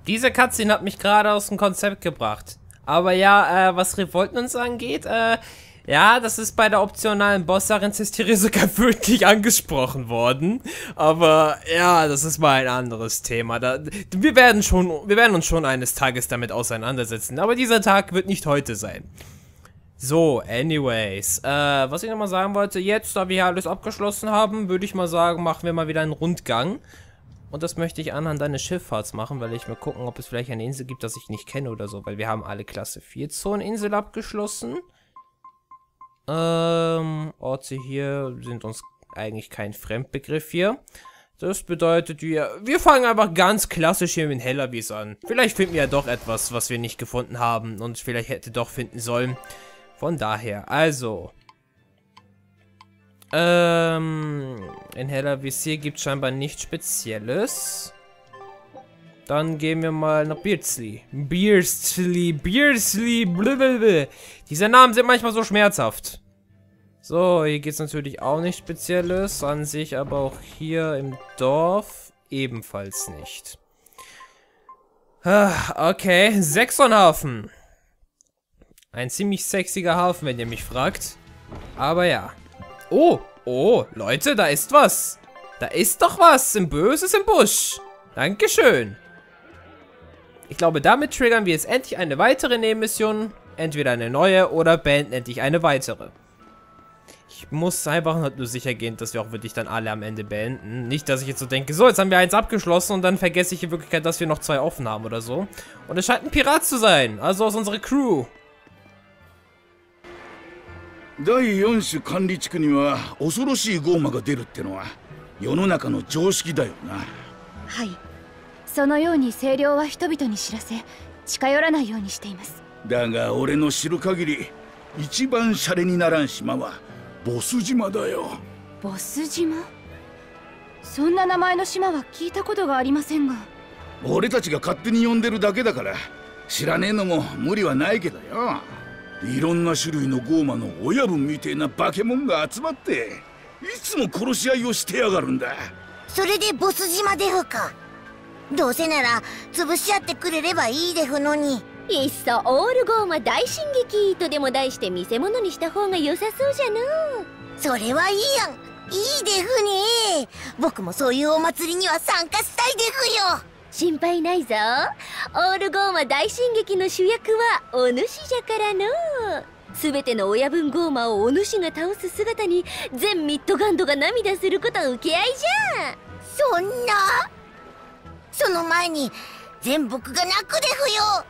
Diese Cutscene hat mich gerade aus dem Konzept gebracht. Aber ja, was Revolten uns angeht, ja, das ist bei der optionalen Boss-Sache Cestiria sogar wirklich angesprochen worden. Aber ja, das ist mal ein anderes Thema. Wir werden uns schon eines Tages damit auseinandersetzen. Aber dieser Tag wird nicht heute sein. So, anyways, was ich nochmal sagen wollte, jetzt, da wir hier alles abgeschlossen haben, würde ich mal sagen, machen wir mal wieder einen Rundgang. Und das möchte ich anhand eines Schifffahrts machen, weil ich mal gucken, ob es vielleicht eine Insel gibt, das ich nicht kenne oder so. Weil wir haben alle Klasse 4 Zoneninsel abgeschlossen. Orte hier sind uns eigentlich kein Fremdbegriff hier. Das bedeutet, wir fangen einfach ganz klassisch hier mit Hellerwies an. Vielleicht finden wir ja doch etwas, was wir nicht gefunden haben und vielleicht hätte doch finden sollen. Von daher, also. In Hellerwies hier gibt es scheinbar nichts Spezielles. Dann gehen wir mal nach Beardsley. Beardsley. Blablabla. Diese Namen sind manchmal so schmerzhaft. So, hier gibt es natürlich auch nichts Spezielles. An sich aber auch hier im Dorf ebenfalls nicht. Okay, Saxonhafen. Ein ziemlich sexiger Hafen, wenn ihr mich fragt. Aber ja. Oh, Leute, da ist was. Da ist doch was. Im Böses im Busch. Dankeschön. Ich glaube, damit triggern wir jetzt endlich eine weitere Nebenmission. Entweder eine neue oder beenden endlich eine weitere. Ich muss einfach nur sicher gehen, dass wir auch wirklich dann alle am Ende beenden. Nicht, dass ich jetzt so denke, so, jetzt haben wir eins abgeschlossen und dann vergesse ich in Wirklichkeit, dass wir noch 2 offen haben oder so. Und es scheint ein Pirat zu sein. Also aus unserer Crew. 第4種管理地区には恐ろしいゴーマが出るってのは世の中の常識だよな。 はい、そのように清涼は人々に知らせ近寄らないようにしています。 だが俺の知る限り一番シャレにならん島はボス島だよ。 ボス島？そんな名前の島は聞いたことがありませんが。 俺たちが勝手に呼んでるだけだから知らねえのも無理はないけどよ。いろんな種類のゴーマの親分みてえな化け物が集まっていつも殺し合いをしてやがるんだ。 それでボス島デフか。どうせなら潰し合ってくれればいいデフのに。 いっそオールゴーマ大進撃とでも題して見せ物にした方が良さそうじゃの。 それはいいやん。いいデフね。僕もそういうお祭りには参加したいデフよ。 心配ないぞ。オールゴーマ大進撃の主役はお主じゃからの。すべての親分ゴーマをお主が倒す姿に全ミッドガンドが涙すること受け合いじゃ。 そんな。その前に全僕が泣くデフよ。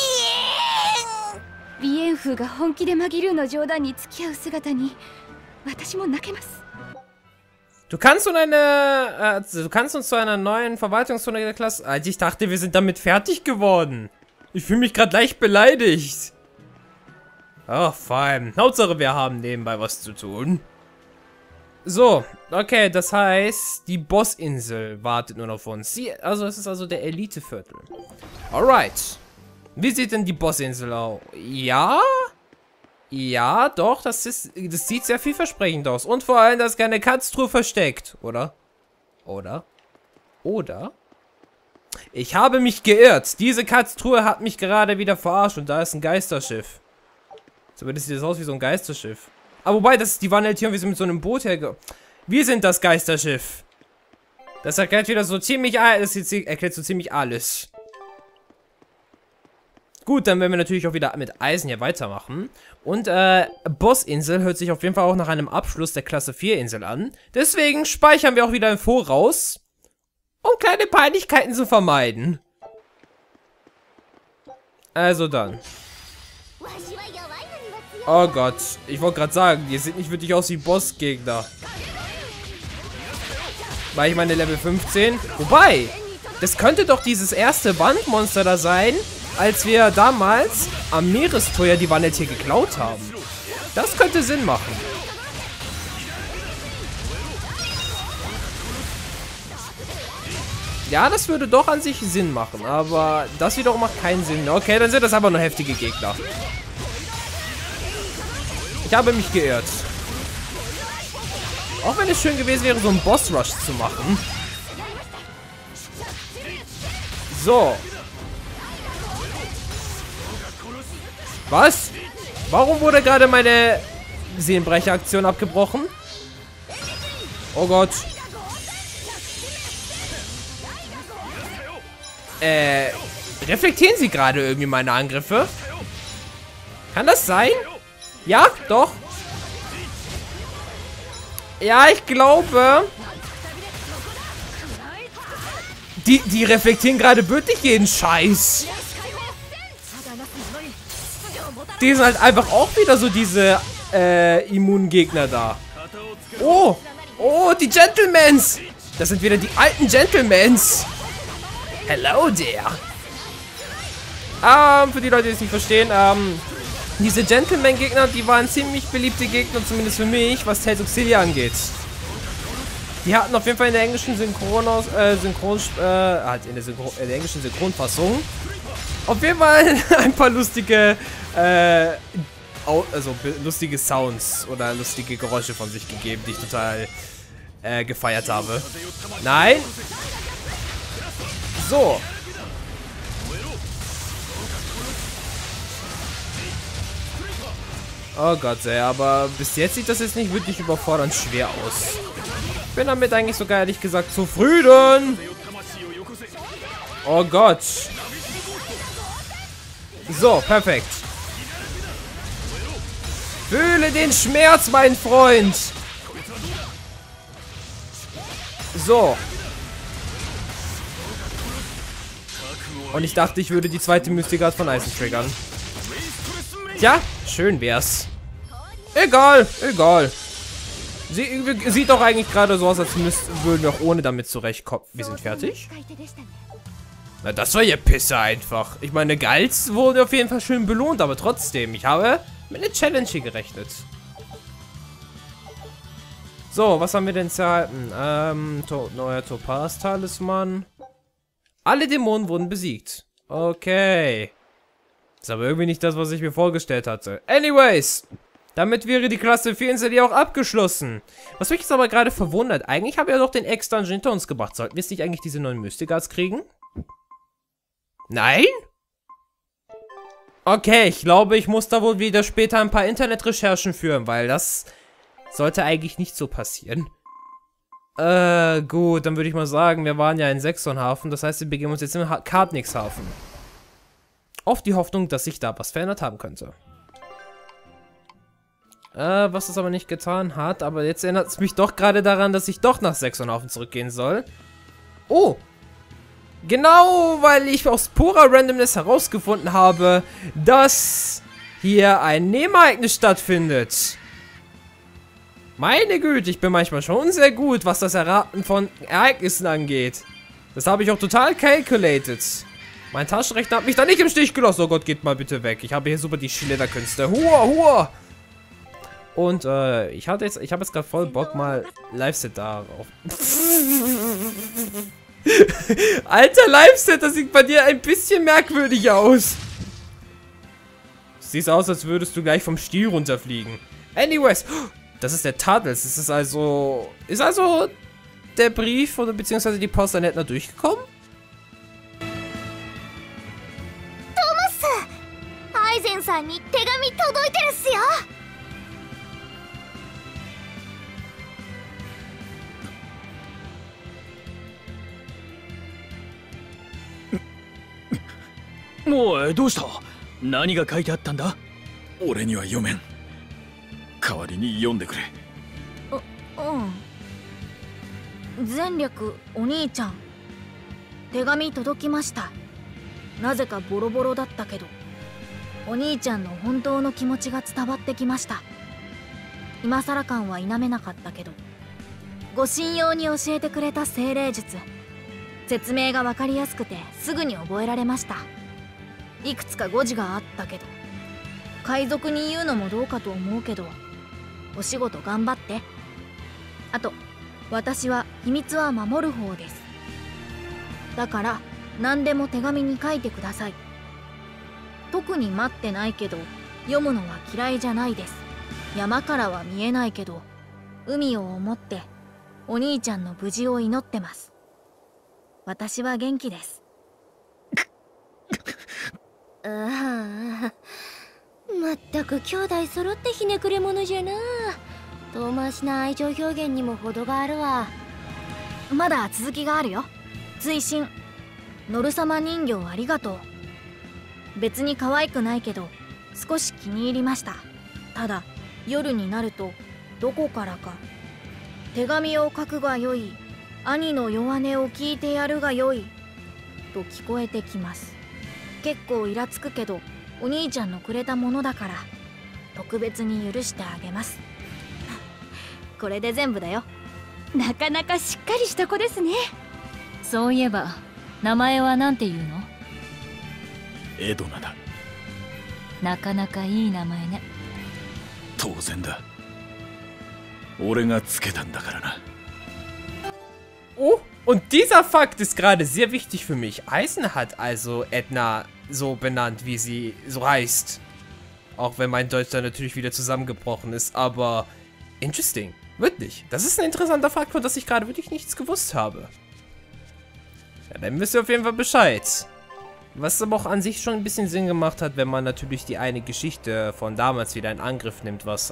ビエンフが本気でマギルーの冗談に付き合う姿に私も泣けます。 Du kannst uns zu einer neuen Verwaltungszone der Klasse... Alter, ich dachte, wir sind damit fertig geworden. Ich fühle mich gerade leicht beleidigt. Ach, fein. Hauptsache, wir haben nebenbei was zu tun. So, okay, das heißt, die Bossinsel wartet nur noch auf uns. Es ist also der Eliteviertel. Alright. Wie sieht denn die Bossinsel aus? Ja? Ja, doch, das sieht sehr vielversprechend aus. Und vor allem, da ist keine Katztruhe versteckt, oder? Oder? Ich habe mich geirrt. Diese Katztruhe hat mich gerade wieder verarscht und da ist ein Geisterschiff. Zumindest sieht das aus wie so ein Geisterschiff. Aber wobei, das ist die Vaneltier und wir sind mit so einem Boot hergekommen. Wir sind das Geisterschiff. Das erklärt wieder so ziemlich alles. Das erklärt so ziemlich alles. Gut, dann werden wir natürlich auch wieder mit Eisen hier weitermachen. Und Bossinsel hört sich auf jeden Fall auch nach einem Abschluss der Klasse 4 Insel an. Deswegen speichern wir auch wieder im Voraus, um kleine Peinlichkeiten zu vermeiden. Also dann. Oh Gott, ich wollte gerade sagen, die sieht nicht wirklich aus wie Bossgegner. Weil ich meine Level 15. Wobei, das könnte doch dieses erste Wandmonster da sein, als wir damals am Meerestor ja die Vaneltier geklaut haben. Das könnte Sinn machen. Ja, das würde doch an sich Sinn machen, aber das wiederum macht keinen Sinn. Okay, dann sind das aber nur heftige Gegner. Ich habe mich geirrt. Auch wenn es schön gewesen wäre, so einen Boss-Rush zu machen. So. Was? Warum wurde gerade meine Seelenbrecher-Aktion abgebrochen? Oh Gott. Reflektieren sie gerade irgendwie meine Angriffe? Kann das sein? Ja, doch. Ja, ich glaube... Die reflektieren gerade wirklich jeden Scheiß. Die sind halt einfach auch wieder so diese Immungegner da. Oh, die Gentlemans. Das sind wieder die alten Gentlemans. Hello there. Für die Leute, die es nicht verstehen, diese Gentleman-Gegner, die waren ziemlich beliebte Gegner, zumindest für mich, was Tales of Xillia angeht. Die hatten auf jeden Fall in der englischen in der englischen Synchronfassung auf jeden Fall ein paar lustige, lustige Sounds oder lustige Geräusche von sich gegeben, die ich total gefeiert habe. Nein! So. Oh Gott, ey, aber bis jetzt sieht das jetzt nicht wirklich überfordernd schwer aus. Ich bin damit eigentlich sogar ehrlich gesagt zufrieden. Oh Gott. So, perfekt. Fühle den Schmerz, mein Freund. So. Und ich dachte, ich würde die zweite Mystic Art von Eisen triggern. Tja, schön wär's. Egal, egal. Sieht doch eigentlich gerade so aus, als würden wir auch ohne damit zurechtkommen. Wir sind fertig? Na, das war ja Pisse einfach. Ich meine, Geiz wurde auf jeden Fall schön belohnt, aber trotzdem, ich habe mit einer Challenge hier gerechnet. So, was haben wir denn zu erhalten? Neuer Topaz-Talisman. Alle Dämonen wurden besiegt. Okay. Ist aber irgendwie nicht das, was ich mir vorgestellt hatte. Anyways. Damit wäre die Klasse 4 auch abgeschlossen. Was mich jetzt aber gerade verwundert. Eigentlich haben wir ja doch den Ex-Dungeon hinter uns gebracht. Sollten wir jetzt nicht eigentlich diese neuen Mystic Arts kriegen? Nein? Okay, ich glaube, ich muss da wohl wieder später ein paar Internetrecherchen führen, weil das sollte eigentlich nicht so passieren. Gut, dann würde ich mal sagen, wir waren ja in Sextonhafen. Das heißt, wir begeben uns jetzt im Kartnixhafen. Auf die Hoffnung, dass sich da was verändert haben könnte. Was es aber nicht getan hat. Aber jetzt erinnert es mich doch gerade daran, dass ich doch nach Sextonhafen zurückgehen soll. Oh! Genau, weil ich aus purer Randomness herausgefunden habe, dass hier ein Nebenereignis stattfindet. Meine Güte, ich bin manchmal schon sehr gut, was das Erraten von Ereignissen angeht. Das habe ich auch total calculated. Mein Taschenrechner hat mich da nicht im Stich gelassen. Oh Gott, geht mal bitte weg. Ich habe hier super die Schilderkünste. Hua, hua! Und, ich habe jetzt gerade voll Bock, mal Live-Set darauf. Alter, Live-Set, das sieht bei dir ein bisschen merkwürdig aus. Sieht aus, als würdest du gleich vom Stiel runterfliegen. Anyways, das ist der Tadels. Das ist also... Ist also der Brief oder beziehungsweise die Post an Edna durchgekommen? Thomas! Aizen-sanに手紙届いてるっすよ。 おい、どうした？何が書いてあったんだ？ 俺には読めん。代わりに読んでくれ。 前略お兄ちゃん、手紙届きました。なぜかボロボロだったけど、お兄ちゃんの本当の気持ちが伝わってきました。今更感は否めなかったけど、ご信用に教えてくれた精霊術、説明が分かりやすくてすぐに覚えられました。いくつか誤字があったけど、海賊に言うのもどうかと思うけど、お仕事頑張って。あと、私は秘密は守る方です。だから何でも手紙に書いてください。特に待ってないけど、読むのは嫌いじゃないです。山からは見えないけど、海を思ってお兄ちゃんの無事を祈ってます。私は元気です。 まったく兄弟揃ってひねくれ者じゃな。遠回しな愛情表現にも程があるわ。 まだ続きがあるよ。追伸、ノル様人形ありがとう。別に可愛くないけど少し気に入りました。ただ夜になるとどこからか手紙を書くがよい、兄の弱音を聞いてやるがよいと聞こえてきます。結構イラつくけどお兄ちゃんのくれたものだから特別に許してあげます。これで全部だよ。 なかなかしっかりした子ですね。そういえば名前は何て言うの？ エドナだ。 なかなかいい名前ね。 当然だ。俺がつけたんだからな。 Oh, und dieser Fakt ist gerade sehr wichtig für mich. Eisen hat also Edna so benannt, wie sie so heißt. Auch wenn mein Deutsch dann natürlich wieder zusammengebrochen ist, aber interesting. Wirklich. Das ist ein interessanter Fakt, von das ich gerade wirklich nichts gewusst habe. Ja, dann wisst ihr auf jeden Fall Bescheid. Was aber auch an sich schon ein bisschen Sinn gemacht hat, wenn man natürlich die eine Geschichte von damals wieder in Angriff nimmt, was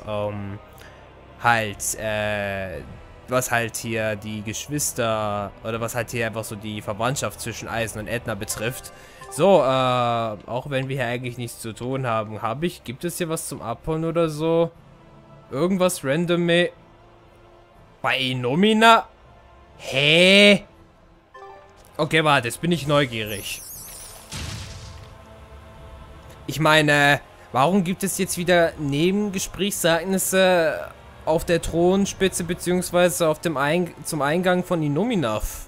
was halt hier die Geschwister, oder was halt hier einfach so die Verwandtschaft zwischen Eisen und Edna betrifft. So, auch wenn wir hier eigentlich nichts zu tun haben, gibt es hier was zum Abholen oder so? Irgendwas random bei Inomina? Hä? Okay, warte, jetzt bin ich neugierig. Ich meine, warum gibt es jetzt wieder Nebengesprächsereignisse auf der Thronspitze beziehungsweise auf dem zum Eingang von Inominath?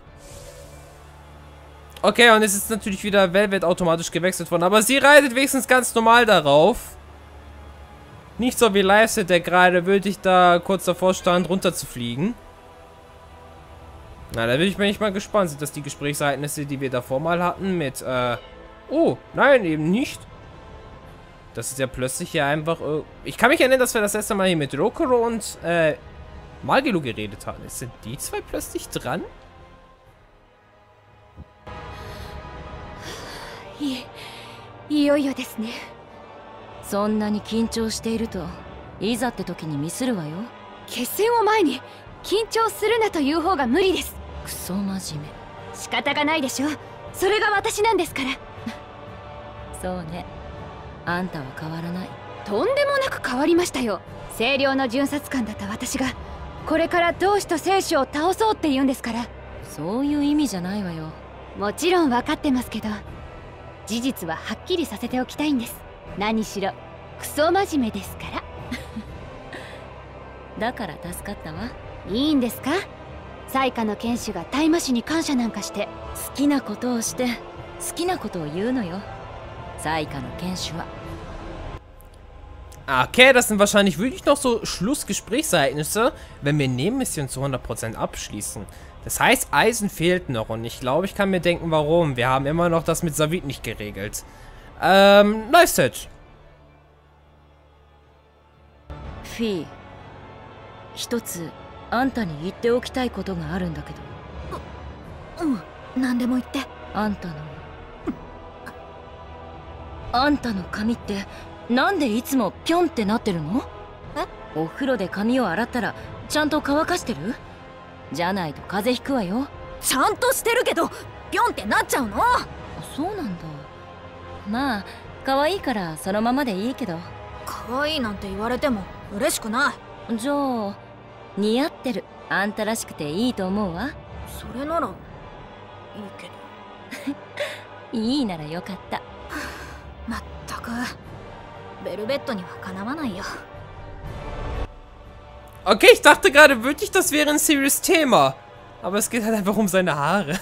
Okay, und es ist natürlich wieder Velvet automatisch gewechselt worden, aber sie reitet wenigstens ganz normal darauf. Nicht so wie Lyset, der gerade wirklich da kurz davor stand, runter zu fliegen. Na, da bin ich mal gespannt. Sind das die Gesprächsereignisse, die wir davor mal hatten mit, oh, nein, eben nicht. Das ist ja plötzlich hier einfach... Ich kann mich erinnern, dass wir das letzte Mal hier mit Rokuro und Magilu geredet hatten. Sind die zwei plötzlich dran? いよいよですね。そんなに緊張しているといざって時にミスるわよ。決戦を前に緊張するなという方が無理です。クソ真面目。仕方がないでしょ。それが私なんですから。そうね。あんたは変わらない。とんでもなく変わりましたよ。清涼の巡察官だった私がこれから同志と聖書を倒そうって言うんですから。そういう意味じゃないわよ。もちろん分かってますけど、事実ははっきりさせておきたいんです。何しろクソ真面目ですから。だから助かったわ。いいんですか？彩花の剣士が大魔師に感謝なんかして好きなことをして好きなことを言うのよ。彩花の剣士は。 Okay, das sind wahrscheinlich wirklich noch so Schlussgesprächsereignisse, wenn wir Nebenmissionen zu 100% abschließen. Das heißt, Eisen fehlt noch und ich glaube, ich kann mir denken, warum. Wir haben immer noch das mit Savit nicht geregelt. Lyset. フィー、一つあんたに言っておきたいことがあるんだけど。 何でも言って。 あんたの髪ってなんでいつもピョンってなってるの？お風呂で髪を洗ったらちゃんと乾かしてる？じゃないと風邪ひくわよ。 ちゃんとしてるけどピョンってなっちゃうの？ そうなんだ。まあ可愛いからそのままでいいけど。 可愛いなんて言われても嬉しくない。 じゃあ似合ってる。あんたらしくていいと思うわ。 それならいいけど。 いいならよかった。 まったくベルベットにはかなわないよ。 Okay, ich dachte gerade wirklich, das wäre ein serious Thema. Aber es geht halt einfach um seine Haare.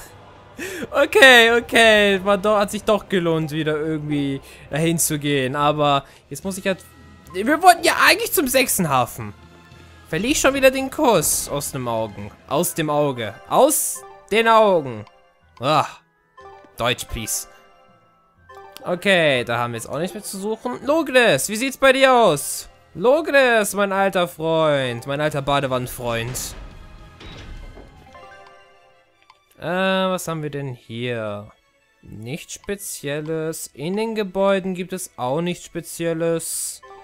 Okay. Hat sich doch gelohnt, wieder irgendwie dahin zu gehen. Aber jetzt muss ich halt... Wir wollten ja eigentlich zum Sechsenhafen. Verliere ich schon wieder den Kurs aus dem Augen. Aus dem Auge. Aus den Augen. Ah, Deutsch, please. Okay, da haben wir jetzt auch nichts mehr zu suchen. Logres, wie sieht's bei dir aus? Logres, mein alter Freund. Mein alter Badewannenfreund. Was haben wir denn hier? Nichts Spezielles. In den Gebäuden gibt es auch nichts Spezielles.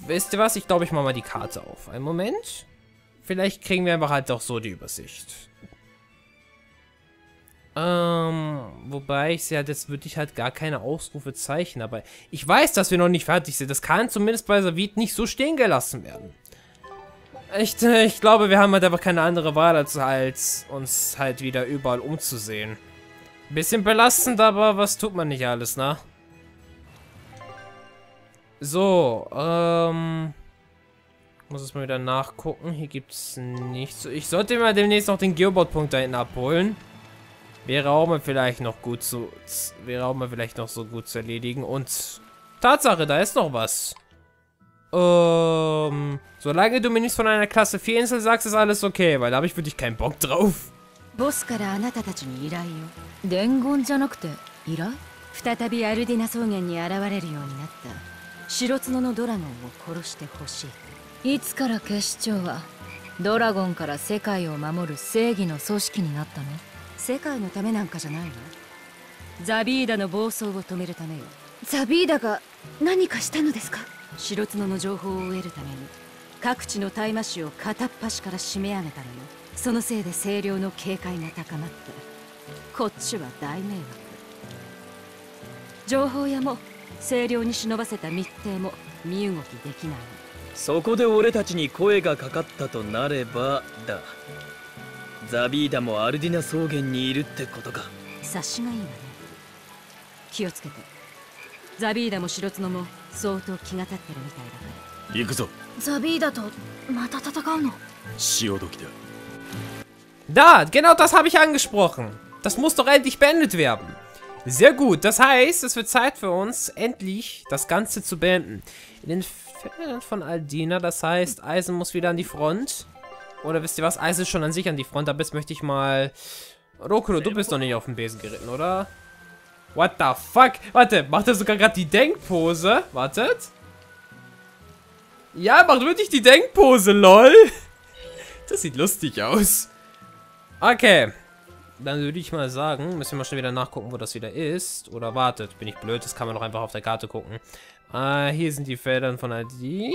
wisst ihr was? Ich glaube, ich mache mal die Karte auf. Einen Moment. Vielleicht kriegen wir einfach halt auch so die Übersicht. Wobei ich sehe halt jetzt wirklich halt gar keine Ausrufezeichen. Aber ich weiß, dass wir noch nicht fertig sind. Das kann zumindest bei Savit nicht so stehen gelassen werden. Ich glaube, wir haben halt einfach keine andere Wahl, als uns halt wieder überall umzusehen. Bisschen belastend, aber was tut man nicht alles, ne? So, muss es mal wieder nachgucken. Hier gibt's nichts. Ich sollte mir demnächst noch den Geobot-Punkt da hinten abholen. Wäre auch mal vielleicht noch gut zu... Wäre auch mal vielleicht noch so gut zu erledigen. Und... Tatsache, da ist noch was. Solange du mir nichts von einer Klasse 4 Insel sagst, ist alles okay, weil da habe ich wirklich keinen Bock drauf. ボスからあなたたちに依頼を。伝言じゃなくて依頼？再びアルディナ草原に現れるようになった白角のドラゴンを殺してほしい。いつから警視庁はドラゴンから世界を守る正義の組織になったの？世界のためなんかじゃないわ。ザビーダの暴走を止めるためよ。ザビーダが何かしたのですか？白角の情報を得るために各地の大麻種を片っ端から締め上げたのよ。そのせいで清涼の警戒が高まってこっちは大迷惑。情報屋も清涼に忍ばせた密偵も身動きできないの。 そこで俺たちに声がかかったとなればだ。ザビーダもアルディナ草原にいるってことか。 察しがいいわね。気をつけて。ザビーダも白角も相当気が立ってるみたいだから。 行くぞ。 ザビーダとまた戦うの？ 潮時だ。 Da, genau das habe ich angesprochen. Das muss doch endlich beendet werden. Sehr gut, das heißt, es wird Zeit für uns, endlich das Ganze zu beenden. In den Feldern von Aldina, das heißt, Eisen muss wieder an die Front. Oder wisst ihr was, Eisen ist schon an sich an die Front, aber jetzt möchte ich mal... Rokuro, du bist noch nicht auf dem Besen geritten, oder? What the fuck? Warte, macht er sogar gerade die Denkpose? Wartet. Ja, macht wirklich die Denkpose, lol. Das sieht lustig aus. Okay, dann würde ich mal sagen, müssen wir mal schnell wieder nachgucken, wo das wieder ist. Oder wartet, bin ich blöd, das kann man doch einfach auf der Karte gucken. Hier sind die Felder von Aldina.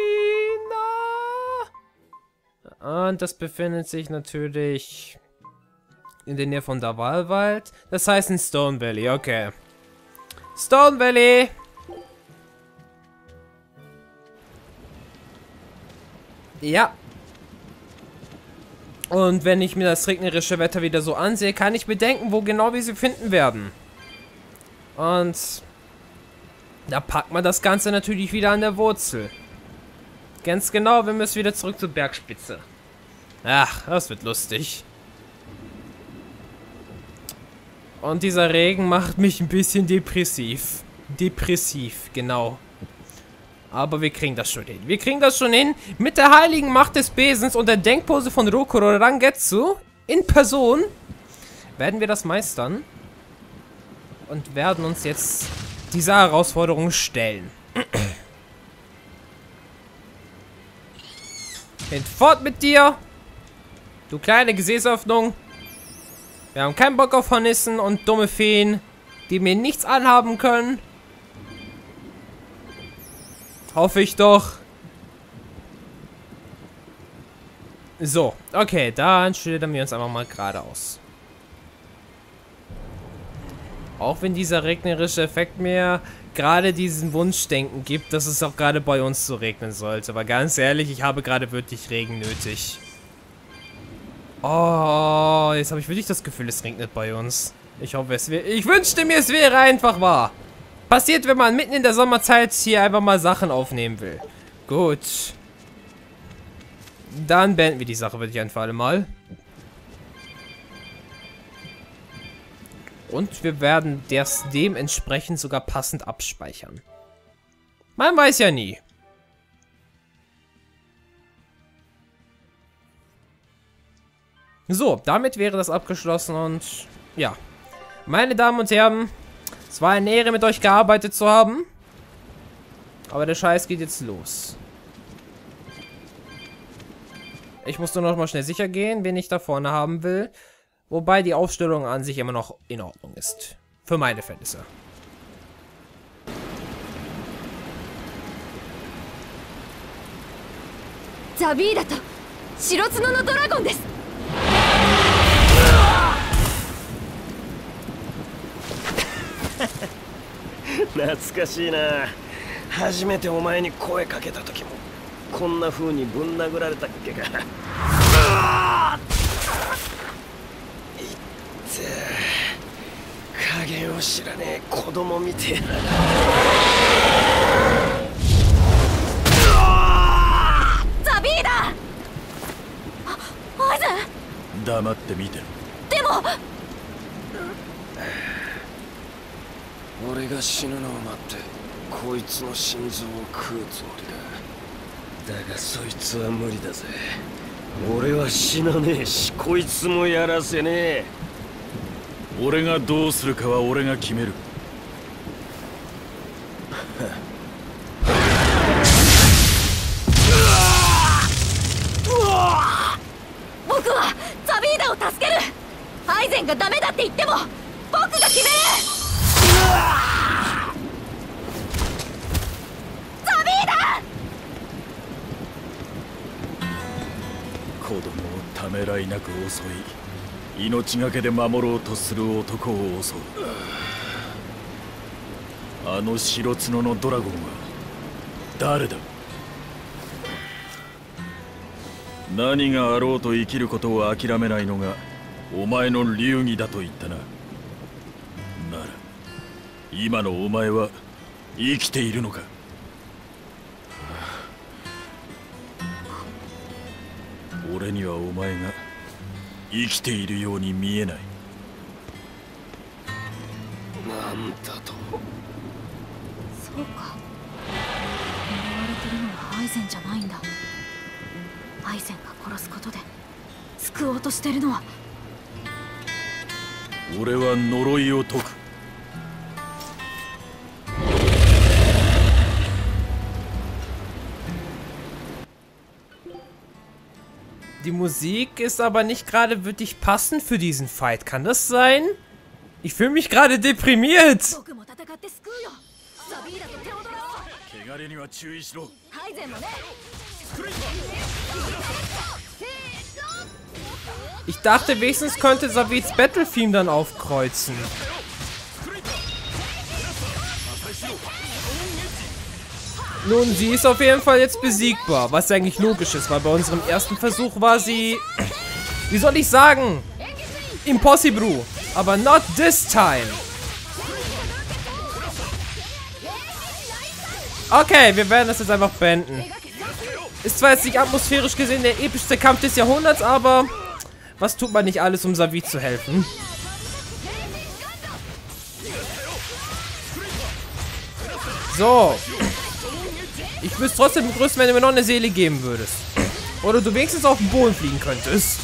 Und das befindet sich natürlich in der Nähe von Davalwald. Das heißt in Stone Valley, okay. Stone Valley. Ja. Und wenn ich mir das regnerische Wetter wieder so ansehe, kann ich bedenken, wo genau wir sie finden werden. Und da packt man das Ganze natürlich wieder an der Wurzel. Ganz genau, wir müssen wieder zurück zur Bergspitze. Ach, das wird lustig. Und dieser Regen macht mich ein bisschen depressiv. Depressiv, genau. Aber wir kriegen das schon hin. Wir kriegen das schon hin. Mit der heiligen Macht des Besens und der Denkpose von Rokuro Rangetsu in Person werden wir das meistern. Und werden uns jetzt dieser Herausforderung stellen. Hinfort mit dir! Du kleine Gesäßöffnung. Wir haben keinen Bock auf Hornissen und dumme Feen, die mir nichts anhaben können. Hoffe ich doch. So, okay, dann schildern wir uns einfach mal geradeaus. Auch wenn dieser regnerische Effekt mir gerade diesen Wunschdenken gibt, dass es auch gerade bei uns so regnen sollte. Aber ganz ehrlich, ich habe gerade wirklich Regen nötig. Oh, jetzt habe ich wirklich das Gefühl, es regnet bei uns. Ich hoffe, es wäre... Ich wünschte mir, es wäre einfach wahr. Passiert, wenn man mitten in der Sommerzeit hier einfach mal Sachen aufnehmen will. Gut. Dann beenden wir die Sache wirklich ein für alle Mal. Und wir werden das dementsprechend sogar passend abspeichern. Man weiß ja nie. So, damit wäre das abgeschlossen und ja. Meine Damen und Herren, es war eine Ehre, mit euch gearbeitet zu haben. Aber der Scheiß geht jetzt los. Ich muss nur noch mal schnell sicher gehen, wen ich da vorne haben will. Wobei die Aufstellung an sich immer noch in Ordnung ist. Für meine Verhältnisse. ザビーダと白角のドラゴンです。 懐かしいな。初めてお前に声かけた時もこんな風にぶん殴られたっけか。いって加減を知らねえ子供みてえな。 ザビーダ！アイゼン！ 黙って見てろ。 でも俺が死ぬのを待ってこいつの心臓を食うつもりだ。だがそいつは無理だぜ。俺は死なねえしこいつもやらせねえ。 俺がどうするかは俺が決める。 僕はザビーダを助ける。アイゼンがダメだって言っても僕が決める。ザビーダ！ 子供をためらいなく襲い命がけで守ろうとする男を襲う。あの白角のドラゴンは誰だ？何があろうと生きることを諦めないのがお前の流儀だと言ったな。なら今のお前は生きているのか？俺にはお前が生きているように見えない。 なんだと？ そうか、狙われてるのはアイゼンじゃないんだ。アイゼンが殺すことで救おうとしてるのは。 俺は呪いを解く。 Die Musik ist aber nicht gerade wirklich passend für diesen Fight. Kann das sein? Ich fühle mich gerade deprimiert. Ich dachte, wenigstens könnte Zavids Battle-Theme dann aufkreuzen. Nun, sie ist auf jeden Fall jetzt besiegbar, was eigentlich logisch ist, weil bei unserem ersten Versuch war sie, wie soll ich sagen, impossible, aber not this time. Okay, wir werden das jetzt einfach beenden. Ist zwar jetzt nicht atmosphärisch gesehen der epischste Kampf des Jahrhunderts, aber was tut man nicht alles, um Zavid zu helfen? So. Ich würde es trotzdem begrüßen, wenn du mir noch eine Seele geben würdest. Oder du wenigstens auf den Boden fliegen könntest.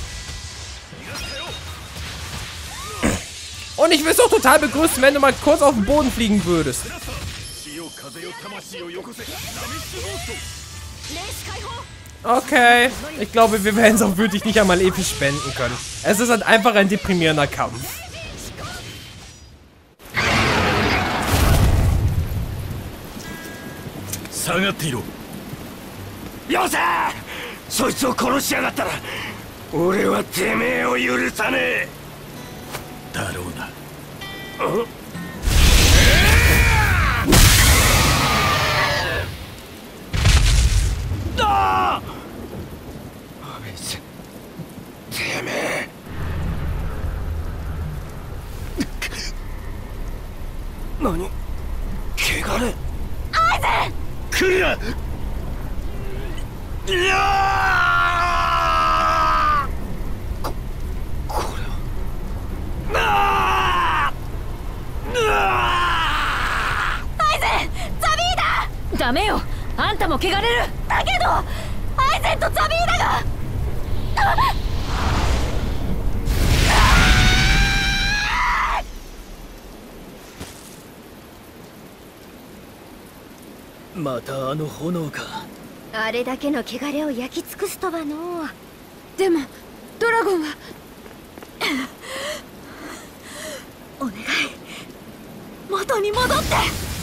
Und ich würde es auch total begrüßen, wenn du mal kurz auf den Boden fliegen würdest. Okay, ich glaube, wir werden es auch wirklich nicht einmal episch spenden können. Es ist halt einfach ein deprimierender Kampf. Yose! そいつを殺しやがったら俺はてめえを許さねえ。 だろうな。 ああ！てめえ。何？汚れ？ アイゼン！ 来るな！いやー！これはアイゼン！ザビーダ！ダメよ！あんたも汚れる！だけどアイゼンとザビーダがまたあの炎か。 あれだけの汚れを焼き尽くすとはのう。 でもドラゴンはお願い、元に戻って。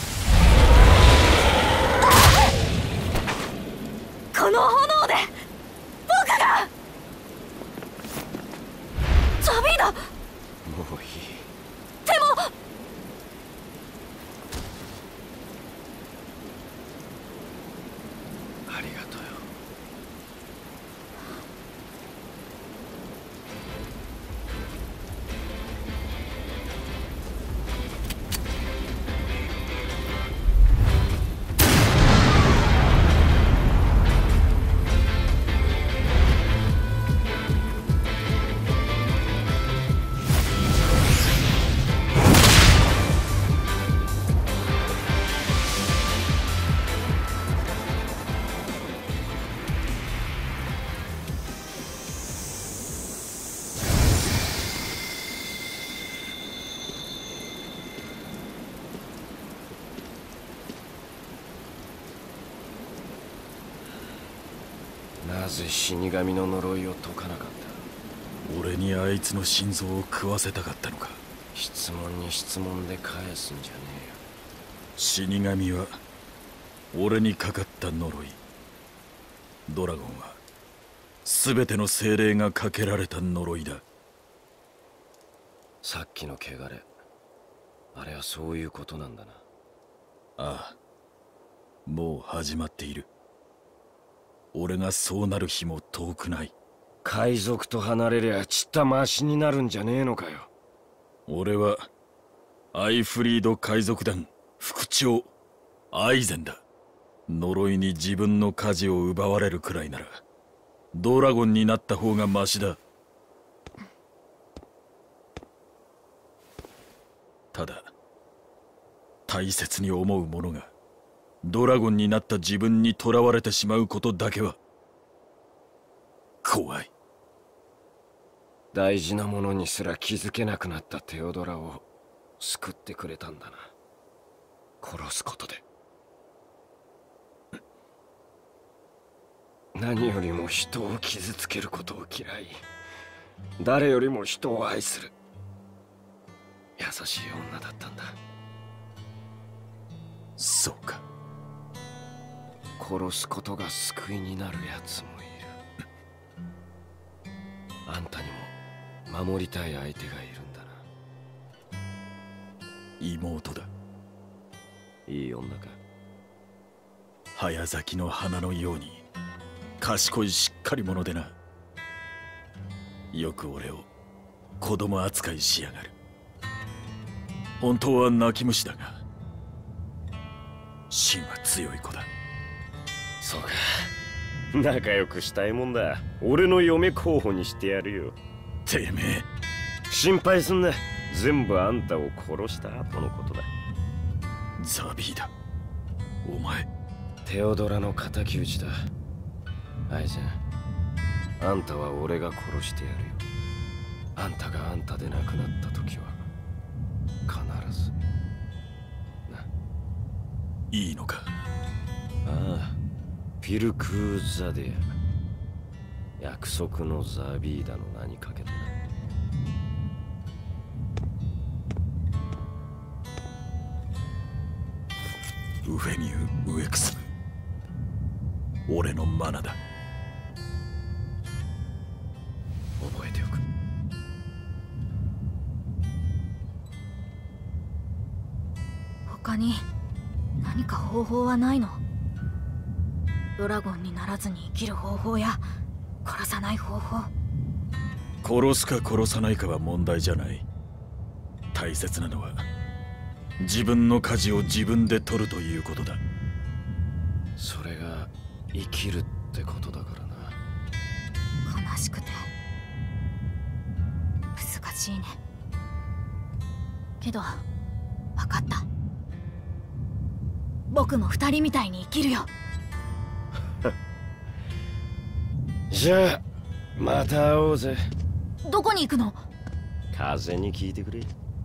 この炎ででもありがとうよ。なぜ死神の呪いを解かなかった？ 俺にあいつの心臓を食わせたかったのか。 質問に質問で返すんじゃね死神は俺にかかった呪い。ドラゴンは全ての精霊がかけられた呪いだ。 えよ。さっきの汚れ、あれはそういうことなんだな。 ああ、もう始まっている。俺がそうなる日も遠くない。 海賊と離れりゃちったマシになるんじゃねえのかよ。 俺はアイフリード海賊団副長アイゼンだ。呪いに自分の舵を奪われるくらいならドラゴンになった方がマシだ。ただ大切に思うものがドラゴンになった自分に囚われてしまうことだけは怖い。 大事なものにすら気づけなくなったテオドラを救ってくれたんだな。殺すことで。何よりも人を傷つけることを嫌い、誰よりも人を愛する優しい女だったんだ。 そうか。 殺すことが救いになる奴もいる。あんたにも守りたい相手がいるんだな。 妹だ。 いい女か。 早咲きの花のように賢いしっかり者でな。よく俺を子供扱いしやがる。本当は泣き虫だが芯は強い子だ。 そうか。仲良くしたいもんだ。俺の嫁候補にしてやるよ。 てめえ心配すんな。全部あんたを殺した後のことだ。 ザビーだ。お前テオドラの敵討ちだ。アイゼン、あんたは俺が殺してやるよ。あんたがあんたで亡くなった時は必ずな。 いいのか。 ああ、ピルクーザデア、約束のザビーダの名にかけてな。 ウフェニウ・ウエクスム、俺のマナだ。 覚えておく。 他に何か方法はないの？ドラゴンにならずに生きる方法や殺さない方法。 殺すか殺さないかは問題じゃない。大切なのは自分の舵を自分で取るということだ。 それが生きるってことだからな。 悲しくて難しいね。けど分かった。僕も二人みたいに生きるよ。 じゃあまた会おうぜ。 どこに行くの？ 風に聞いてくれ。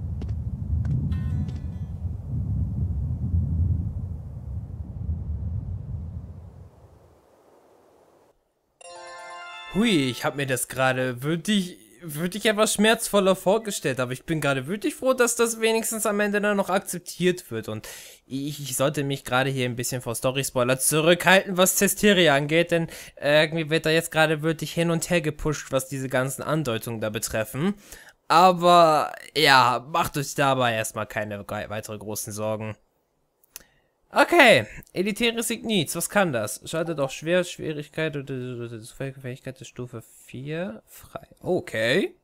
Hui, ich habe mir das gerade wirklich etwas schmerzvoller vorgestellt, aber ich bin gerade wirklich froh, dass das wenigstens am Ende dann noch akzeptiert wird. Und ich sollte mich gerade hier ein bisschen vor Story-Spoiler zurückhalten, was Cesteria angeht, denn irgendwie wird da jetzt gerade wirklich hin und her gepusht, was diese ganzen Andeutungen da betreffen. Aber ja, macht euch dabei erstmal keine weitere großen Sorgen. Okay, elitäres Ignitz, was kann das? Schaltet auch Schwierigkeit oder Fähigkeit der Stufe 4 frei. Okay.